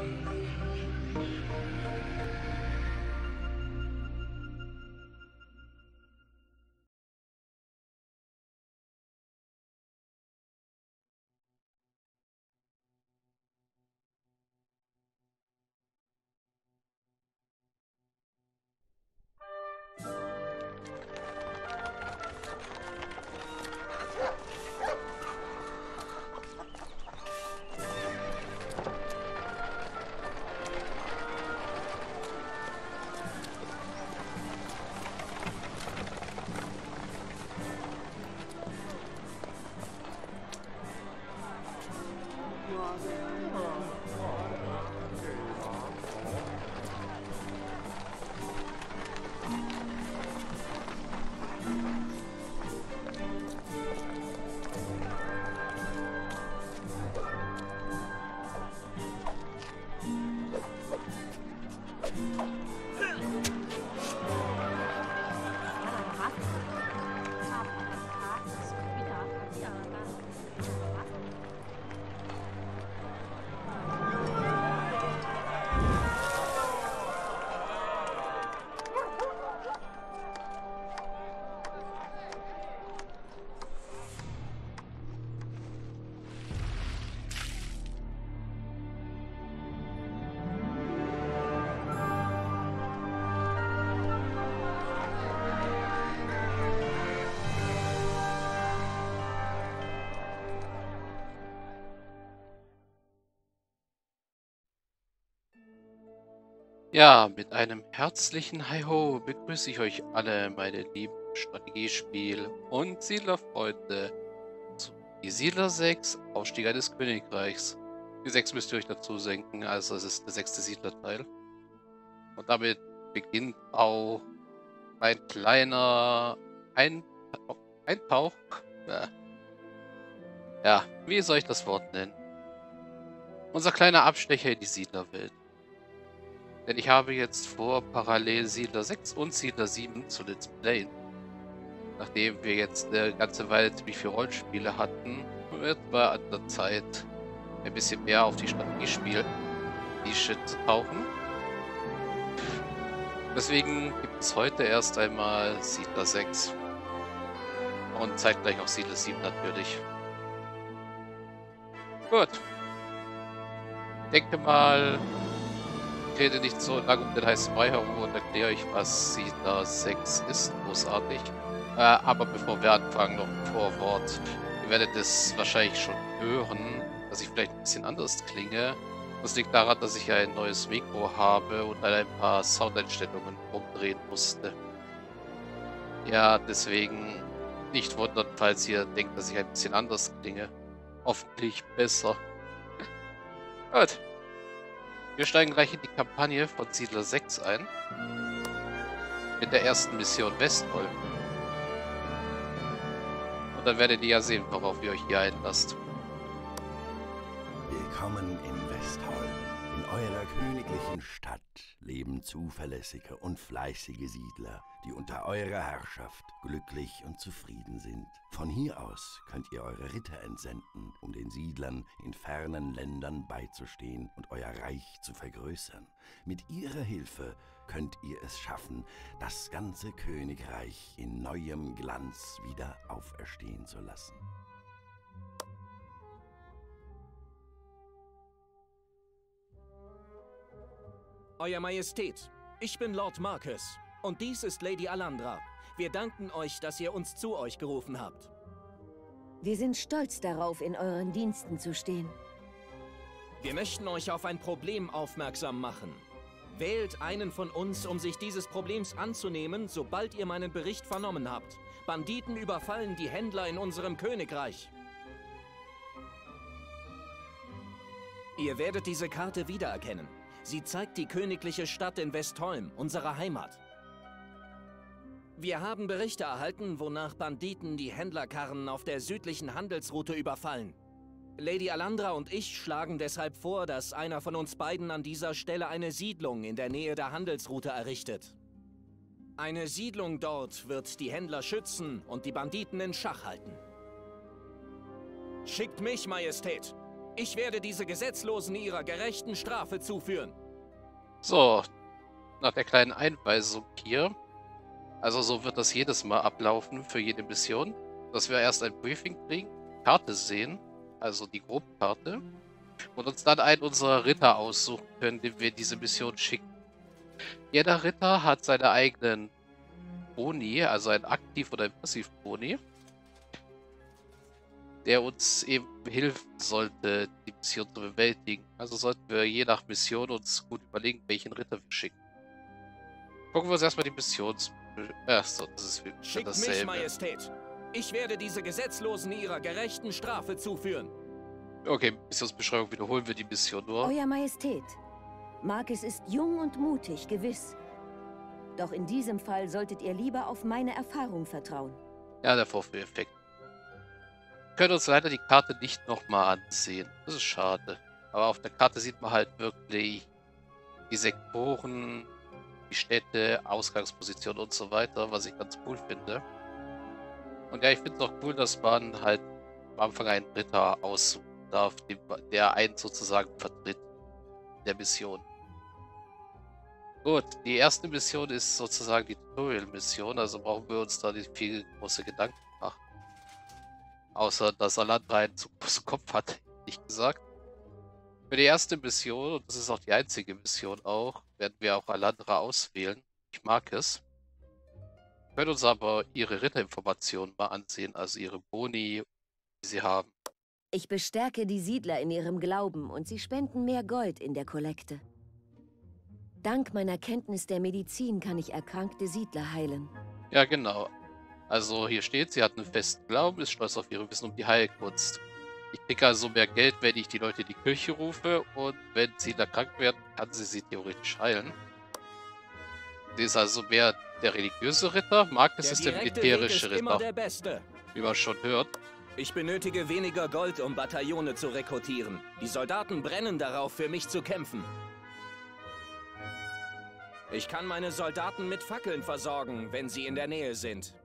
Ja, mit einem herzlichen Hi-Ho begrüße ich euch alle, meine lieben Strategiespiel- und Siedlerfreunde, zu die Siedler 6, Aufstieg eines Königreichs. Die 6 müsst ihr euch dazu senken, also es ist der 6. Siedlerteil. Und damit beginnt auch ein kleiner Eintauch. Äh, Ja, wie soll ich das Wort nennen? Unser kleiner Abstecher in die Siedlerwelt. Denn ich habe jetzt vor, parallel Siedler 6 und Siedler 7 zu Let's Playen. Nachdem wir jetzt eine ganze Weile ziemlich viele Rollenspiele hatten, wird mal an der Zeit, ein bisschen mehr auf die Strategiespiel-Nische zu tauchen. Deswegen gibt es heute erst einmal Siedler 6. Und zeitgleich auch Siedler 7 natürlich. Gut. Ich denke mal, ich rede nicht so lange um den heißen Brei herum und erkläre euch, was Siedler 6 ist. Großartig. Aber bevor wir anfangen, noch ein Vorwort. Ihr werdet es wahrscheinlich schon hören, dass ich vielleicht ein bisschen anders klinge. Das liegt daran, dass ich ein neues Mikro habe und ein paar Soundeinstellungen umdrehen musste. Ja, deswegen nicht wundern, falls ihr denkt, dass ich ein bisschen anders klinge. Hoffentlich besser. Gut. Wir steigen gleich in die Kampagne von Siedler 6 ein. Mit der ersten Mission Westholm. Und dann werdet ihr ja sehen, worauf ihr euch hier einlasst. Willkommen in Westholm. In eurer königlichen Stadt leben zuverlässige und fleißige Siedler, die unter eurer Herrschaft glücklich und zufrieden sind. Von hier aus könnt ihr eure Ritter entsenden, um den Siedlern in fernen Ländern beizustehen und euer Reich zu vergrößern. Mit ihrer Hilfe könnt ihr es schaffen, das ganze Königreich in neuem Glanz wieder auferstehen zu lassen. Euer Majestät, ich bin Lord Marcus und dies ist Lady Alandra. Wir danken euch, dass ihr uns zu euch gerufen habt. Wir sind stolz darauf, in euren Diensten zu stehen. Wir möchten euch auf ein Problem aufmerksam machen. Wählt einen von uns, um sich dieses Problems anzunehmen, sobald ihr meinen Bericht vernommen habt. Banditen überfallen die Händler in unserem Königreich. Ihr werdet diese Karte wiedererkennen. Sie zeigt die königliche Stadt in Westholm, unsere Heimat. Wir haben Berichte erhalten, wonach Banditen die Händlerkarren auf der südlichen Handelsroute überfallen. Lady Alandra und ich schlagen deshalb vor, dass einer von uns beiden an dieser Stelle eine Siedlung in der Nähe der Handelsroute errichtet. Eine Siedlung dort wird die Händler schützen und die Banditen in Schach halten. Schickt mich, Majestät! Ich werde diese Gesetzlosen ihrer gerechten Strafe zuführen. So, nach der kleinen Einweisung hier. Also so wird das jedes Mal ablaufen für jede Mission. Dass wir erst ein Briefing kriegen, Karte sehen, also die Grobkarte, und uns dann einen unserer Ritter aussuchen können, den wir in diese Mission schicken. Jeder Ritter hat seine eigenen Boni, also ein Aktiv- oder ein Passiv-Boni, der uns eben helfen sollte, die Mission zu bewältigen. Also sollten wir je nach Mission uns gut überlegen, welchen Ritter wir schicken. Gucken wir uns erstmal die Missions... so, das ist Schickt dasselbe. mich, Majestät. Ich werde diese Gesetzlosen ihrer gerechten Strafe zuführen. Okay, Missionsbeschreibung wiederholen wir die Mission nur. Euer Majestät, Marcus ist jung und mutig, gewiss. Doch in diesem Fall solltet ihr lieber auf meine Erfahrung vertrauen. Ja, der Vorführeffekt. Wir können uns leider die Karte nicht nochmal ansehen. Das ist schade. Aber auf der Karte sieht man halt wirklich die Sektoren, die Städte, Ausgangspositionen und so weiter, was ich ganz cool finde. Und ja, ich finde es auch cool, dass man halt am Anfang einen Ritter aussuchen darf, der einen sozusagen vertritt in der Mission. Gut, die erste Mission ist sozusagen die Tutorial-Mission, also brauchen wir uns da nicht viel große Gedanken machen. Außer, dass Alandra einen zu großen Kopf hat, nicht gesagt. Für die erste Mission, und das ist auch die einzige Mission auch, werden wir auch Alandra auswählen. Ich mag es. Wir können uns aber ihre Ritterinformationen mal ansehen, also ihre Boni, die sie haben. Ich bestärke die Siedler in ihrem Glauben und sie spenden mehr Gold in der Kollekte. Dank meiner Kenntnis der Medizin kann ich erkrankte Siedler heilen. Ja, genau. Also hier steht, sie hat einen festen Glauben, ist stolz auf ihre Wissen um die Heilkunst. Ich kriege also mehr Geld, wenn ich die Leute in die Kirche rufe, und wenn sie da krank werden, kann sie theoretisch heilen. Sie ist also mehr der religiöse Ritter, Marcus ist der militärische Ritter, immer der Beste. wie man schon hört. Ich benötige weniger Gold, um Bataillone zu rekrutieren. Die Soldaten brennen darauf, für mich zu kämpfen. Ich kann meine Soldaten mit Fackeln versorgen, wenn sie in der Nähe sind.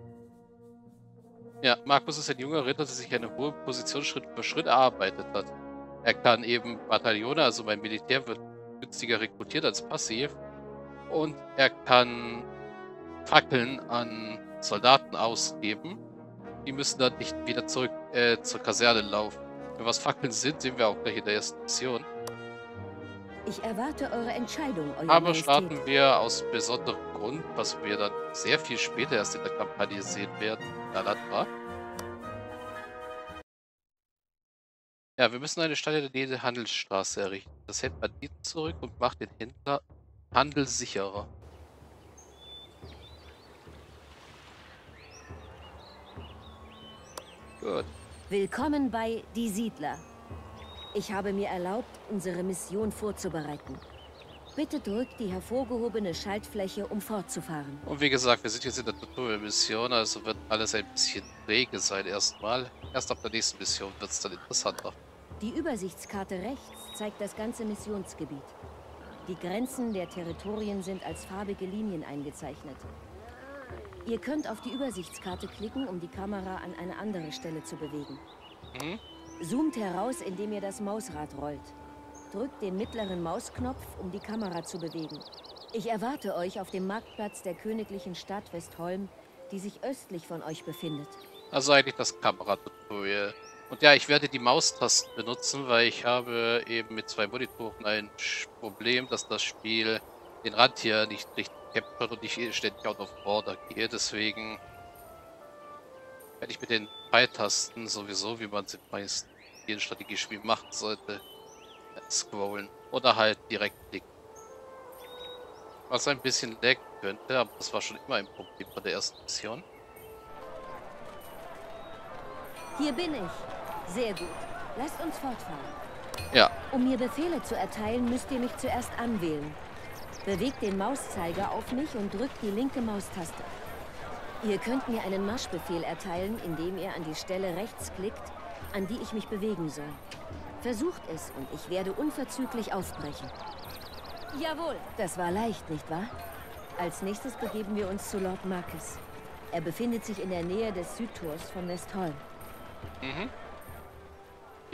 Ja, Marcus ist ein junger Ritter, der sich eine hohe Position Schritt für Schritt erarbeitet hat. Er kann eben Bataillone, also beim Militär wird günstiger rekrutiert als passiv. Und er kann Fackeln an Soldaten ausgeben. Die müssen dann nicht wieder zurück zur Kaserne laufen. Für was Fackeln sind, sehen wir auch gleich in der ersten Mission. Ich erwarte eure Entscheidung, Euer Aber Majestät. starten wir aus besonderem Grund, was wir dann sehr viel später erst in der Kampagne sehen werden, in Alandra. Ja, wir müssen eine Stadt in der Nähe der Handelsstraße errichten. Das hält Banditen zurück und macht den Handel sicherer. Gut. Willkommen bei Die Siedler. Ich habe mir erlaubt, unsere Mission vorzubereiten. Bitte drückt die hervorgehobene Schaltfläche, um fortzufahren. Und wie gesagt, wir sind jetzt in der Tutorial-Mission, also wird alles ein bisschen träge sein erstmal. Erst ab der nächsten Mission wird es dann interessanter. Die Übersichtskarte rechts zeigt das ganze Missionsgebiet. Die Grenzen der Territorien sind als farbige Linien eingezeichnet. Ihr könnt auf die Übersichtskarte klicken, um die Kamera an eine andere Stelle zu bewegen. Zoomt heraus, indem ihr das Mausrad rollt. Drückt den mittleren Mausknopf, um die Kamera zu bewegen. Ich erwarte euch auf dem Marktplatz der königlichen Stadt Westholm, die sich östlich von euch befindet. Also eigentlich das Kameratutorial. Und ja, ich werde die Maustasten benutzen, weil ich habe eben mit 2 Monitoren ein Problem, dass das Spiel den Rand hier nicht richtig captured und ich ständig out of order gehe. Deswegen werde ich mit den Pfeiltasten sowieso, wie man es in meisten vielen Strategiespielen machen sollte, scrollen oder halt direkt klicken. Was ein bisschen lag könnte, aber das war schon immer ein Problem bei der ersten Mission. Hier bin ich. Sehr gut. Lasst uns fortfahren. Ja. Um mir Befehle zu erteilen, müsst ihr mich zuerst anwählen. Bewegt den Mauszeiger auf mich und drückt die linke Maustaste. Ihr könnt mir einen Marschbefehl erteilen, indem ihr an die Stelle rechts klickt, an die ich mich bewegen soll. Versucht es und ich werde unverzüglich aufbrechen. Jawohl. Das war leicht, nicht wahr? Als nächstes begeben wir uns zu Lord Marcus. Er befindet sich in der Nähe des Südtors von Westholm.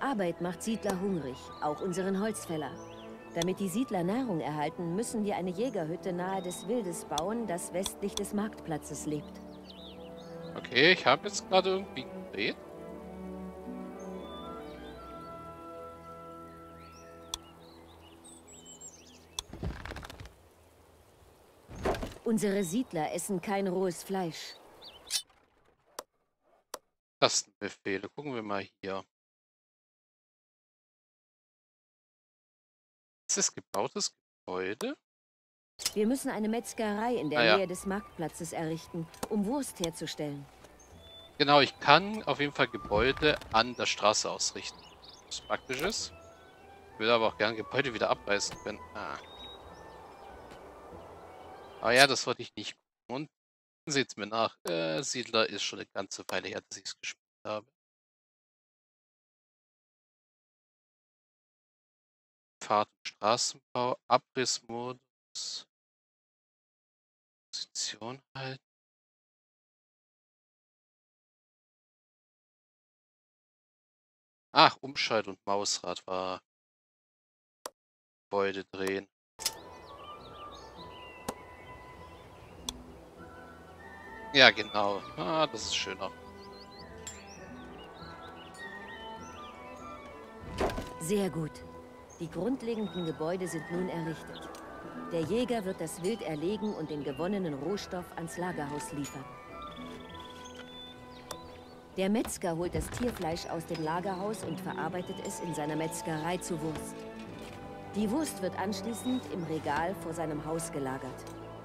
Arbeit macht Siedler hungrig, auch unseren Holzfäller. Damit die Siedler Nahrung erhalten, müssen wir eine Jägerhütte nahe des Wildes bauen, das westlich des Marktplatzes lebt. Okay, ich habe jetzt gerade irgendwie gedreht. Unsere Siedler essen kein rohes Fleisch. Tastenbefehle. Gucken wir mal hier. Ist das gebautes Gebäude? Wir müssen eine Metzgerei in der Ah ja. Nähe des Marktplatzes errichten, um Wurst herzustellen. Genau, ich kann auf jeden Fall Gebäude an der Straße ausrichten. Was praktisch ist. Ich würde aber auch gerne Gebäude wieder abreißen können. Ah. Aber ja, das wollte ich nicht. Und seht's mir nach. Siedler ist schon eine ganze Weile her, dass ich es gespielt habe. Fahrt- und Straßenbau, Abrissmodus, Position halt. Ach, Umschalt- und Mausrad war Gebäude drehen. Ja, genau. Ah, das ist schöner. Sehr gut. Die grundlegenden Gebäude sind nun errichtet. Der Jäger wird das Wild erlegen und den gewonnenen Rohstoff ans Lagerhaus liefern. Der Metzger holt das Tierfleisch aus dem Lagerhaus und verarbeitet es in seiner Metzgerei zu Wurst. Die Wurst wird anschließend im Regal vor seinem Haus gelagert.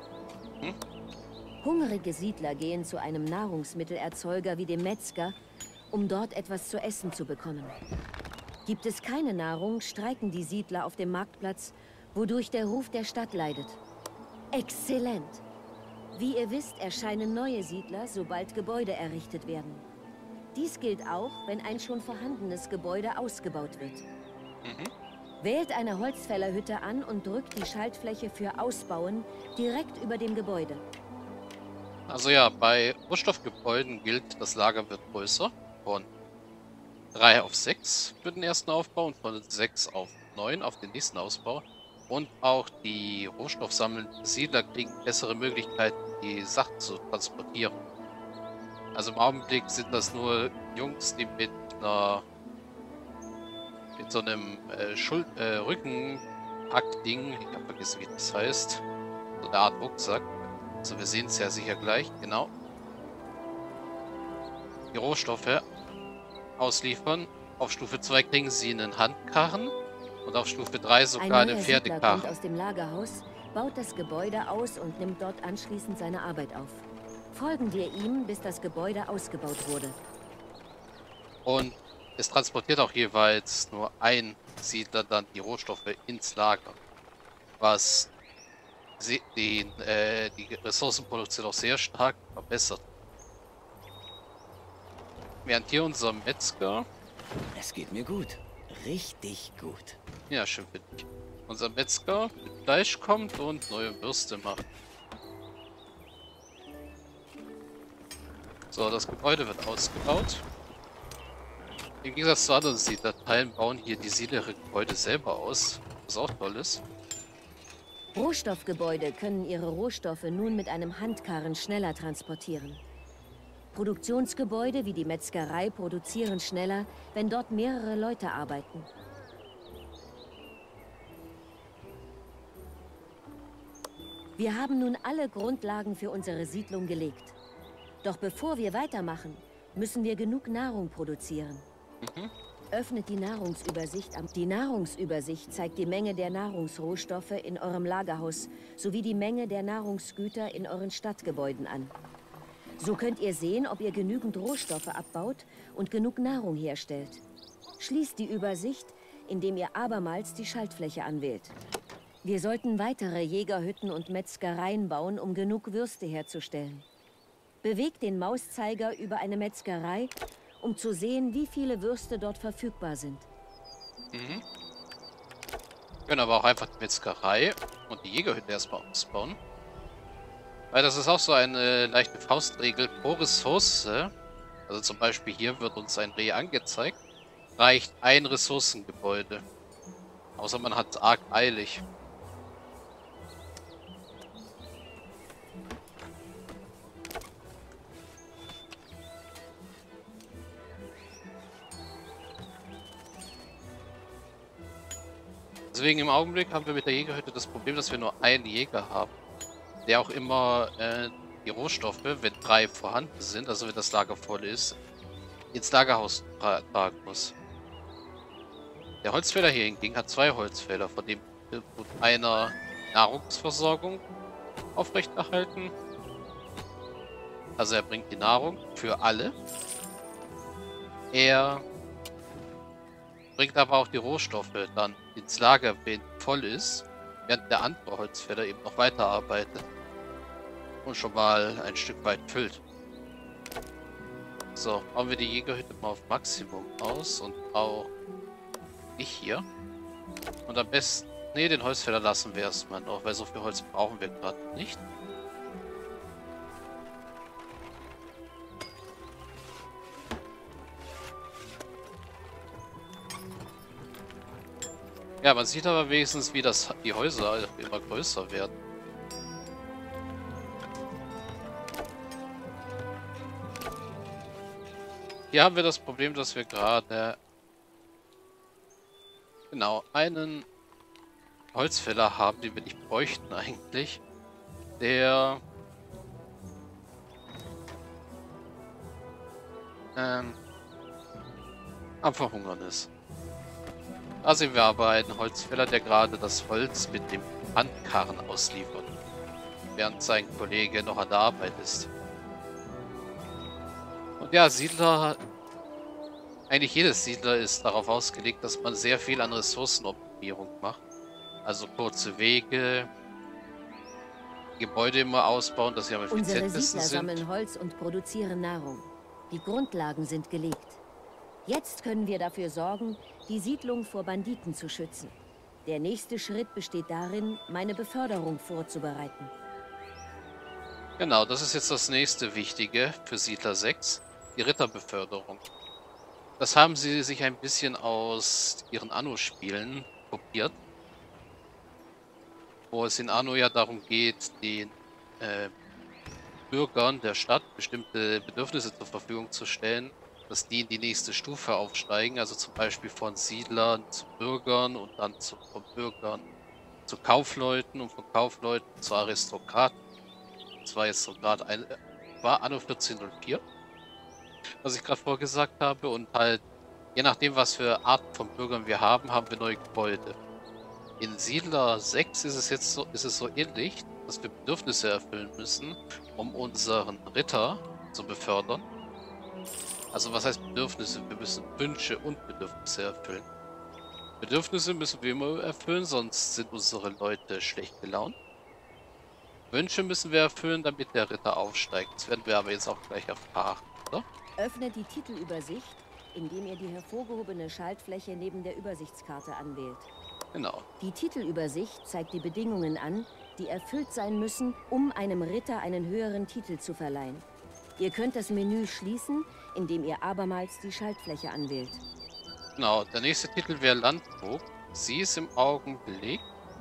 Hungrige Siedler gehen zu einem Nahrungsmittelerzeuger wie dem Metzger, um dort etwas zu essen zu bekommen. Gibt es keine Nahrung, streiken die Siedler auf dem Marktplatz, wodurch der Ruf der Stadt leidet. Exzellent! Wie ihr wisst, erscheinen neue Siedler, sobald Gebäude errichtet werden. Dies gilt auch, wenn ein schon vorhandenes Gebäude ausgebaut wird. Wählt eine Holzfällerhütte an und drückt die Schaltfläche für Ausbauen direkt über dem Gebäude. Also ja, bei Rohstoffgebäuden gilt, das Lager wird größer. Von 3 auf 6 für den ersten Aufbau und von 6 auf 9 auf den nächsten Ausbau. Und auch die rohstoffsammelnden Siedler kriegen bessere Möglichkeiten, die Sachen zu transportieren. Also im Augenblick sind das nur Jungs, die mit so einem Rückenpack-Ding, ich habe vergessen, wie das heißt, so eine Art Rucksack. Also wir sehen es ja sicher gleich, genau. Die Rohstoffe ausliefern. Auf Stufe 2 kriegen sie einen Handkarren und auf Stufe 3 sogar einen Siedler kommt Pferdekarren. aus dem Lagerhaus, baut das Gebäude aus und nimmt dort anschließend seine Arbeit auf. Folgen wir ihm, bis das Gebäude ausgebaut wurde. Und es transportiert auch jeweils nur ein Siedler dann die Rohstoffe ins Lager. Was die Ressourcenproduktion auch sehr stark verbessert. Während hier unser Metzger... Es geht mir gut. Richtig gut. Ja, schön finde ich. Unser Metzger mit Fleisch kommt und neue Würste macht. So, das Gebäude wird ausgebaut. Im Gegensatz zu anderen Siedlerteilen bauen hier die Siedler ihre Gebäude selber aus, was auch toll ist. Rohstoffgebäude können ihre Rohstoffe nun mit einem Handkarren schneller transportieren. Produktionsgebäude wie die Metzgerei produzieren schneller, wenn dort mehrere Leute arbeiten. Wir haben nun alle Grundlagen für unsere Siedlung gelegt. Doch bevor wir weitermachen, müssen wir genug Nahrung produzieren. Öffnet die Nahrungsübersicht. Die Nahrungsübersicht zeigt die Menge der Nahrungsrohstoffe in eurem Lagerhaus sowie die Menge der Nahrungsgüter in euren Stadtgebäuden an. So könnt ihr sehen, ob ihr genügend Rohstoffe abbaut und genug Nahrung herstellt. Schließt die Übersicht, indem ihr abermals die Schaltfläche anwählt. Wir sollten weitere Jägerhütten und Metzgereien bauen, um genug Würste herzustellen. Bewegt den Mauszeiger über eine Metzgerei, um zu sehen, wie viele Würste dort verfügbar sind. Wir können aber auch einfach die Metzgerei und die Jägerhütte erstmal ausbauen. Weil das ist auch so eine leichte Faustregel pro Ressource. Also zum Beispiel hier wird uns ein Reh angezeigt. reicht ein Ressourcengebäude. Außer man hat es arg eilig. Deswegen im Augenblick haben wir mit der Jägerhütte das Problem, dass wir nur einen Jäger haben, der auch immer die Rohstoffe, wenn 3 vorhanden sind, also wenn das Lager voll ist, ins Lagerhaus tragen muss. Der Holzfäller hier hingegen hat 2 Holzfäller, von dem wird einer Nahrungsversorgung aufrechterhalten. Also er bringt die Nahrung für alle. Er bringt aber auch die Rohstoffe dann ins Lager, wenn voll ist, während der andere Holzfäller eben noch weiterarbeitet und schon mal ein Stück weit füllt. So, bauen wir die Jägerhütte mal auf Maximum aus und auch ich hier. Und am besten, nee, den Holzfäller lassen wir erstmal noch, weil so viel Holz brauchen wir gerade nicht. Ja, man sieht aber wenigstens, wie die Häuser immer größer werden. Hier haben wir das Problem, dass wir gerade genau einen Holzfäller haben, den wir nicht bräuchten eigentlich, der am Verhungern ist. Da sehen wir aber einen Holzfäller, der gerade das Holz mit dem Handkarren ausliefert, während sein Kollege noch an der Arbeit ist. Und ja, Siedler, eigentlich jedes Siedler ist darauf ausgelegt, dass man sehr viel an Ressourcenoptimierung macht. Also kurze Wege, Gebäude immer ausbauen, dass sie am effizientesten sind. Unsere Siedler sammeln Holz und produzieren Nahrung. Die Grundlagen sind gelegt. Jetzt können wir dafür sorgen, die Siedlung vor Banditen zu schützen. Der nächste Schritt besteht darin, meine Beförderung vorzubereiten. Genau, das ist jetzt das nächste Wichtige für Siedler 6, die Ritterbeförderung. Das haben sie sich ein bisschen aus ihren Anno-Spielen kopiert, wo es in Anno ja darum geht, den Bürgern der Stadt bestimmte Bedürfnisse zur Verfügung zu stellen, dass die in die nächste Stufe aufsteigen, also zum Beispiel von Siedlern zu Bürgern und dann von Bürgern zu Kaufleuten und von Kaufleuten zu Aristokraten. Das war jetzt so gerade war Anno 1404, was ich gerade vorgesagt habe, und halt, je nachdem, was für Arten von Bürgern wir haben, haben wir neue Gebäude. In Siedler 6 ist es so ähnlich, dass wir Bedürfnisse erfüllen müssen, um unseren Ritter zu befördern. Also was heißt Bedürfnisse? Wir müssen Wünsche und Bedürfnisse erfüllen. Bedürfnisse müssen wir immer erfüllen, sonst sind unsere Leute schlecht gelaunt. Wünsche müssen wir erfüllen, damit der Ritter aufsteigt. Das werden wir aber jetzt auch gleich erfahren, oder? Öffnet die Titelübersicht, indem ihr die hervorgehobene Schaltfläche neben der Übersichtskarte anwählt. Genau. Die Titelübersicht zeigt die Bedingungen an, die erfüllt sein müssen, um einem Ritter einen höheren Titel zu verleihen. Ihr könnt das Menü schließen, indem ihr abermals die Schaltfläche anwählt. Genau, der nächste Titel wäre Landvogt. Sie ist im Augenblick,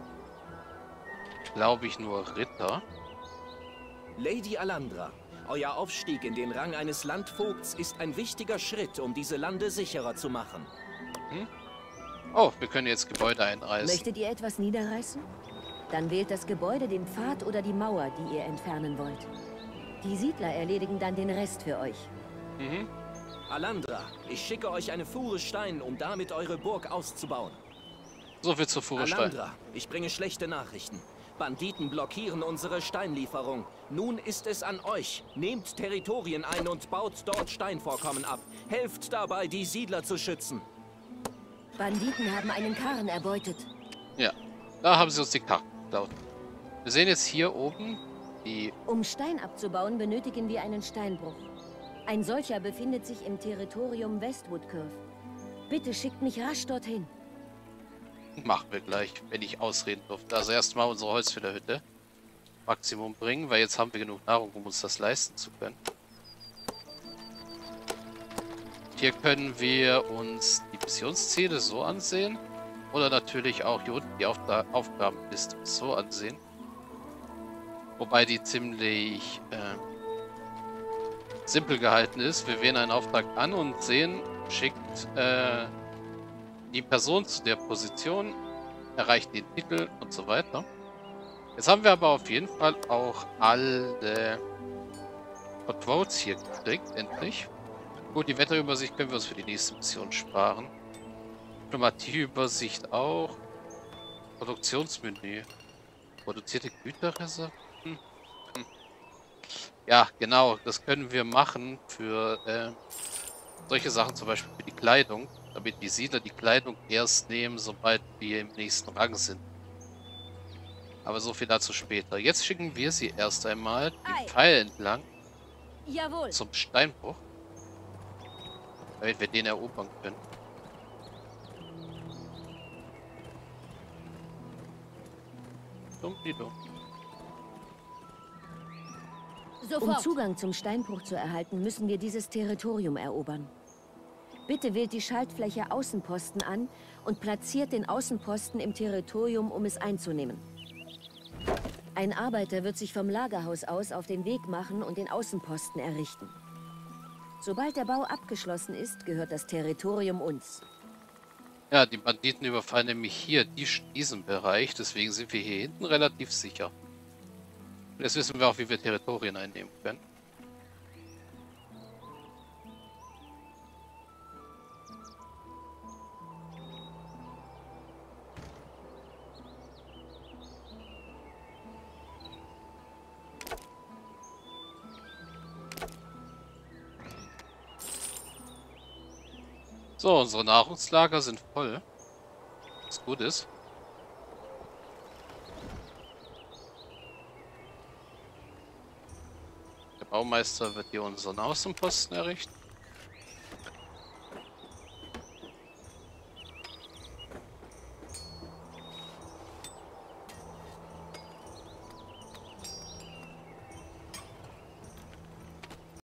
glaube ich, nur Ritter. Lady Alandra, euer Aufstieg in den Rang eines Landvogts ist ein wichtiger Schritt, um diese Lande sicherer zu machen. Hm? Oh, wir können jetzt Gebäude einreißen. Möchtet ihr etwas niederreißen? Dann wählt das Gebäude, den Pfad oder die Mauer, die ihr entfernen wollt. Die Siedler erledigen dann den Rest für euch. Mhm. Alandra, ich schicke euch eine Fuhre Stein, um damit eure Burg auszubauen. So viel zur Fuhre Stein. Alandra, ich bringe schlechte Nachrichten. Banditen blockieren unsere Steinlieferung. Nun ist es an euch. Nehmt Territorien ein und baut dort Steinvorkommen ab. Helft dabei, die Siedler zu schützen. Banditen haben einen Karren erbeutet. Ja, da haben sie uns die Karten geklaut. Wir sehen jetzt hier oben die... Um Stein abzubauen, benötigen wir einen Steinbruch. Ein solcher befindet sich im Territorium Westwood Curve. Bitte schickt mich rasch dorthin. Machen wir gleich, wenn ich ausreden durfte. Also erstmal unsere Holzfällerhütte Maximum bringen, weil jetzt haben wir genug Nahrung, um uns das leisten zu können. Hier können wir uns die Missionsziele so ansehen. Oder natürlich auch hier unten die Aufgabenliste so ansehen. Wobei die ziemlich simpel gehalten ist. Wir wählen einen Auftrag an und sehen, schickt die Person zu der Position, erreicht den Titel und so weiter. Jetzt haben wir aber auf jeden Fall auch alle Votes hier gekriegt, endlich. Gut, die Wetterübersicht können wir uns für die nächste Mission sparen. Diplomatieübersicht auch. Produktionsmenü. Produzierte Güterreserven. Ja, genau, das können wir machen für solche Sachen, zum Beispiel für die Kleidung, damit die Siedler die Kleidung erst nehmen, sobald wir im nächsten Rang sind. Aber so viel dazu später. Jetzt schicken wir sie erst einmal den Pfeil entlang Jawohl. zum Steinbruch, damit wir den erobern können. Dumm. Um Zugang zum Steinbruch zu erhalten, müssen wir dieses Territorium erobern. Bitte wählt die Schaltfläche Außenposten an und platziert den Außenposten im Territorium, um es einzunehmen. Ein Arbeiter wird sich vom Lagerhaus aus auf den Weg machen und den Außenposten errichten. Sobald der Bau abgeschlossen ist, gehört das Territorium uns. Ja, die Banditen überfallen nämlich hier diesen Bereich, deswegen sind wir hier hinten relativ sicher. Und jetzt wissen wir auch, wie wir Territorien einnehmen können. So, unsere Nahrungslager sind voll. Was gut ist. Der Baumeister wird hier unseren Außenposten errichten.